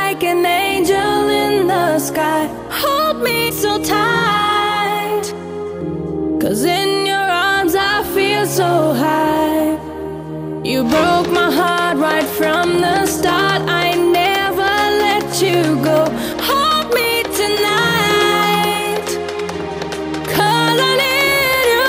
like an angel in the sky. Hold me so tight, 'cause in your arms I feel so high. You broke my heart right from the start. I never let you go. Hold me tonight, 'cause I need you.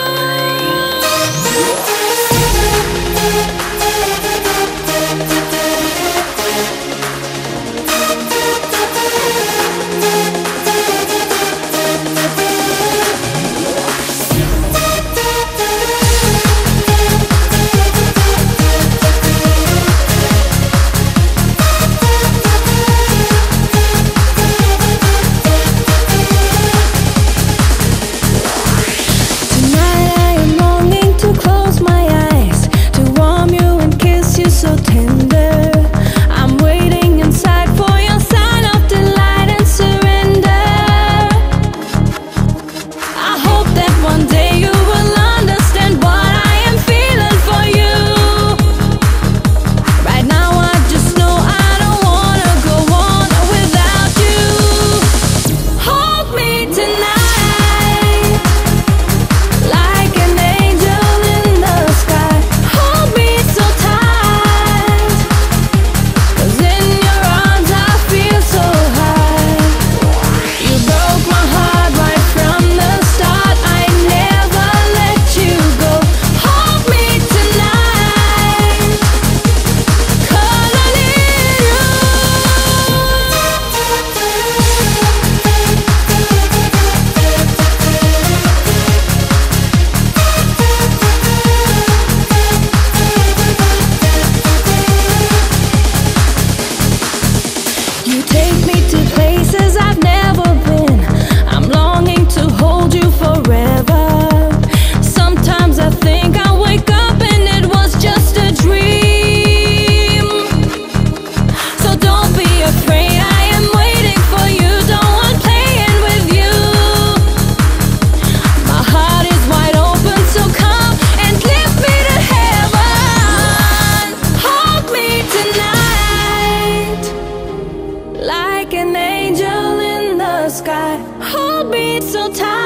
Hold me so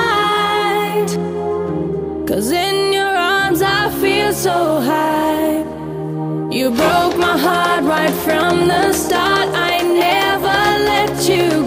tight, 'cause in your arms I feel so high. You broke my heart right from the start. I never let you